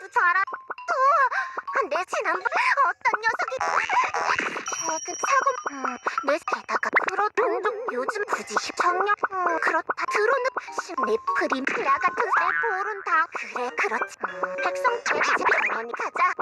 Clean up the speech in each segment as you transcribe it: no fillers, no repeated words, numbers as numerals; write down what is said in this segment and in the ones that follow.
당겨도 잘하. 내 지난번 어떤 녀석이 최근 사고 내 게다가 그렇 동종 요즘 굳이 정력 그렇다 드러는 스냅프림 나 같은 내 볼은 다 그래 그렇지 백성 대지 병원이 가자.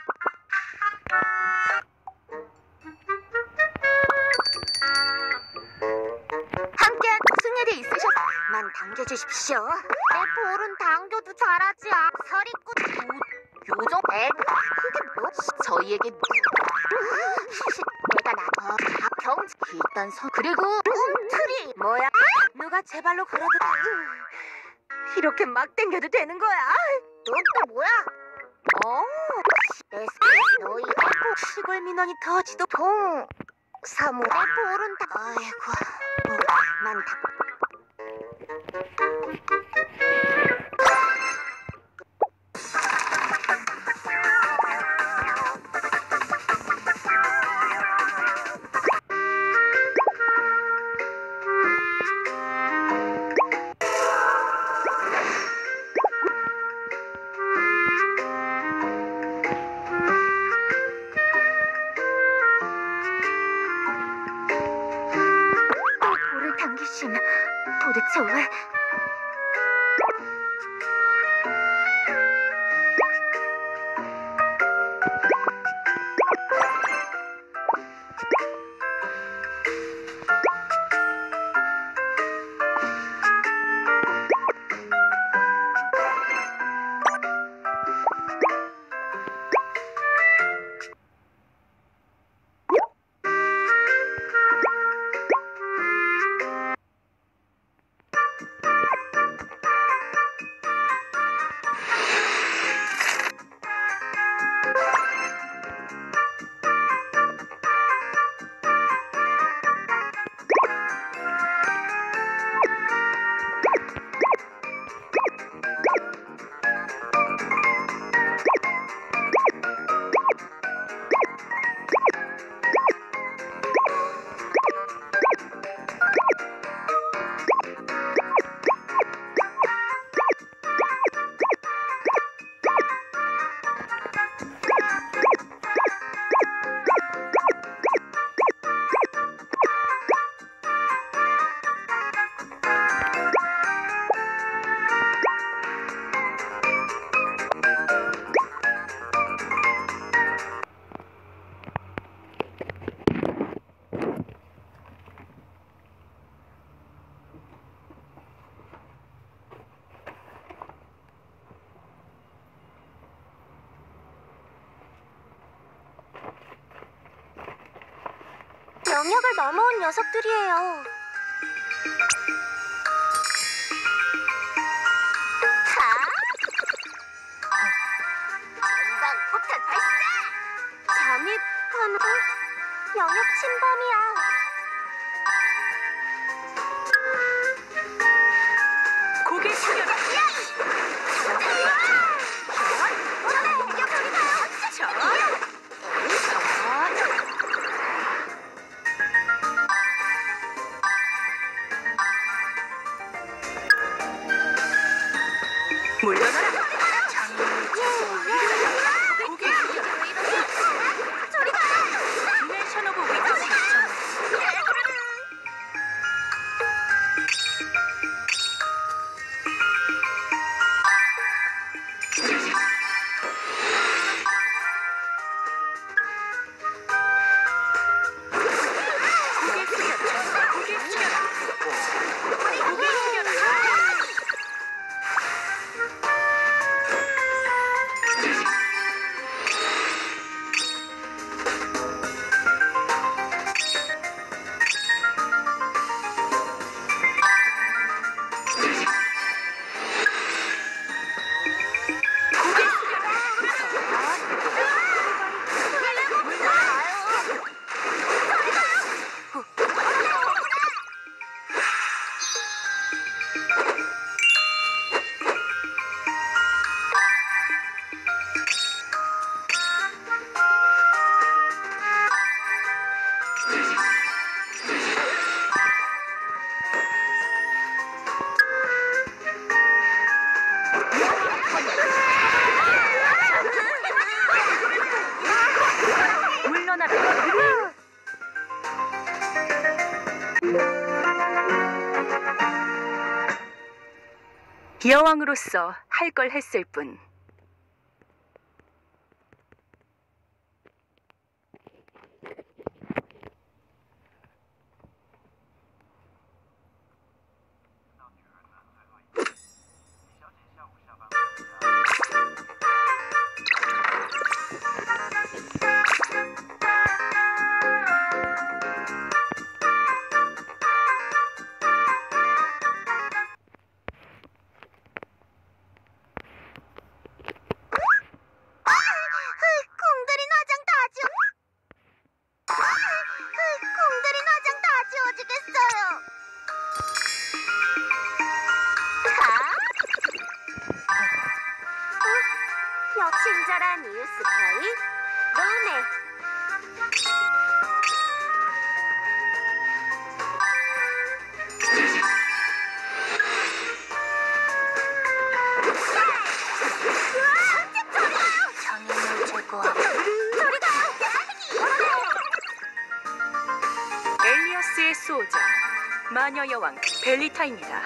함께 무슨 일이 있으셨만 당겨주십시오. 내 볼은 당겨도 잘하지 서리꾼 요정 그게 뭐 저희에게 내가 경치 일단 그리고 트리 뭐야 누가 제 발로 걸어도 이렇게 막 당겨도 되는 거야? 넌 또 뭐야? 내 너희 시골 민원이 터지도 사무 내 볼은 다 아이고 많다. 볼을 당기시면 도대체 왜? 영역을 넘어온 녀석들이에요. 전방 폭탄 발사! 잠입하는 영역 침범이야. 고개 숙여라. 여왕으로서 할 걸 했을 뿐. 공들인 화장 다 지워. 공들인 화장 다 지워지겠어요. 친절한 이웃 스파이 로네. 장인을 제거하고 저리 가요. 엘리어스의 수호자 마녀 여왕 벨리타입니다.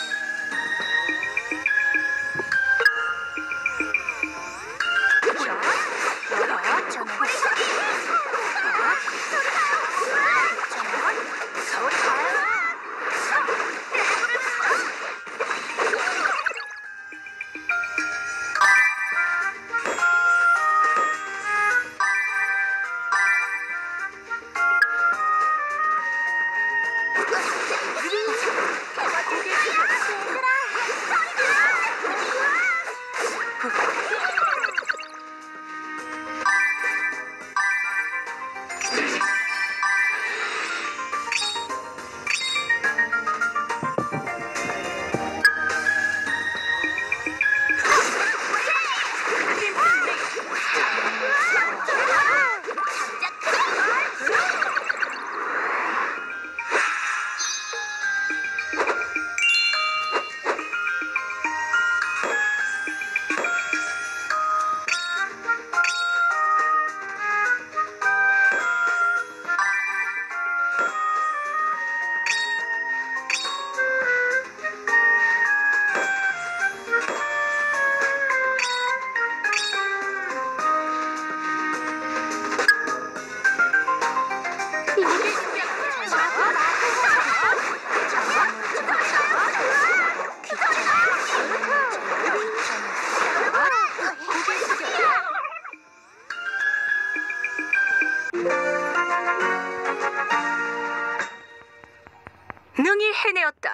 능히 해내었다.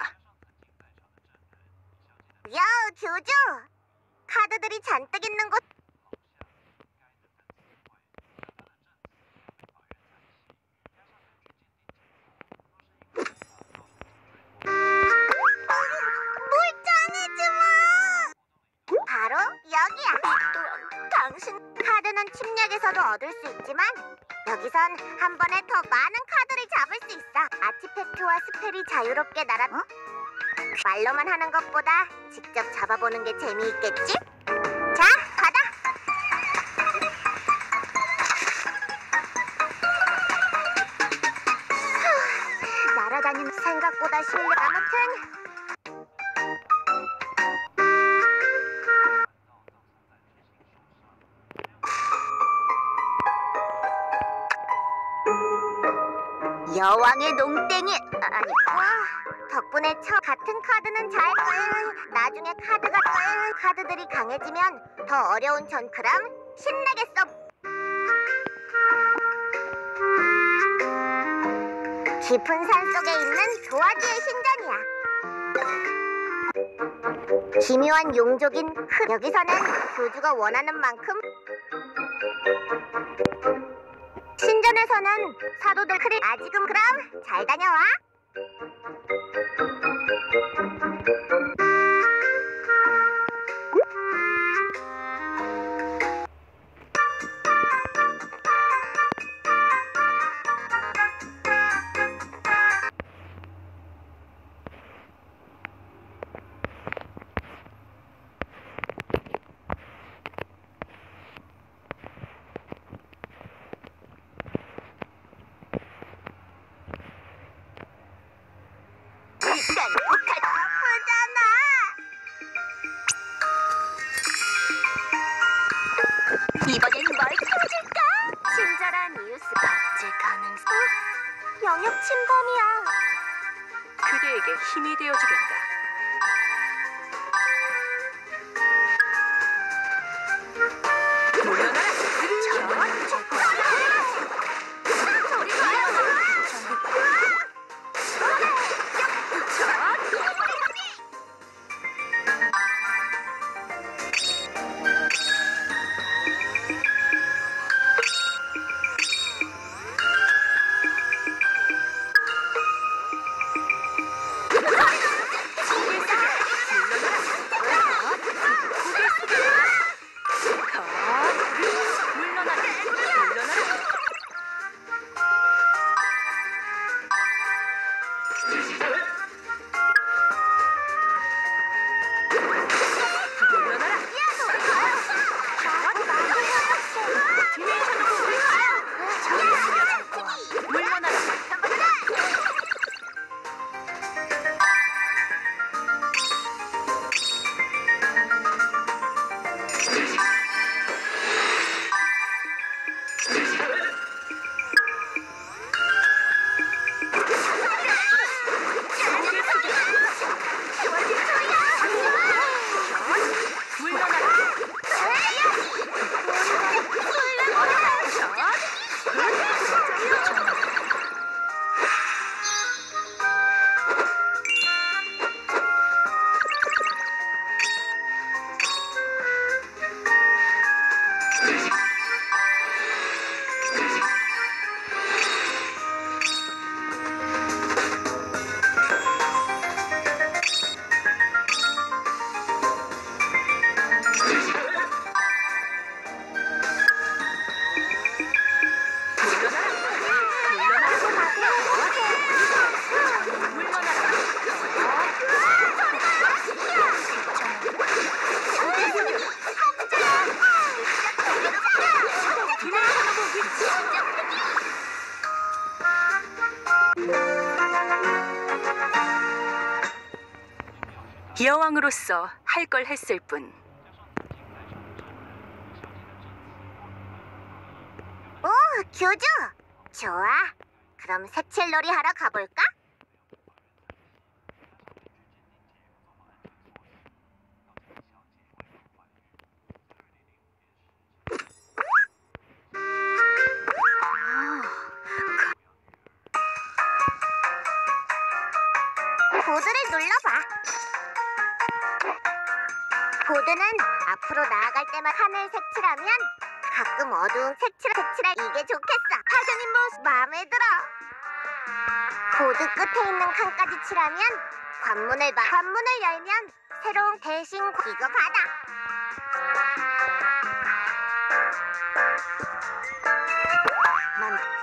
야, 교주. 카드들이 잔뜩 있는 곳. 물짱해주마. 바로 여기야. 당신 카드는 침략에서도 얻을 수 있지만 여기선 한 번에 더 많은 카드를 잡을 수 있어. 아티팩트와 스펠이 자유롭게 날아. 말로만 하는 것보다 직접 잡아보는 게 재미있겠지? 자, 받아! 날아다니는 생각보다 실력. 아무튼 여왕의 농땡이. 아니, 와, 덕분에 같은 카드는 잘 나중에 카드들이 강해지면 더 어려운 전. 그럼 신나겠어. 깊은 산 속에 있는 도화지의 신전이야. 기묘한 용족인 여기서는 교주가 원하는 만큼. 신전에서는 사도들 크리. 아직은. 그럼 잘 다녀와. 일단 힘이 되어주겠다. 물러나라. 여왕으로서 할 걸 했을 뿐. 오, 교주! 좋아. 그럼 색칠놀이 하러 가볼까? 보드를 눌러봐. 보드는 앞으로 나아갈 때만 칸을 색칠하면 가끔 어두운 색칠해 이게 좋겠어. 사장님 모습 마음에 들어. 보드 끝에 있는 칸까지 칠하면 관문을 열면 새로운 대신 이거 받아. 만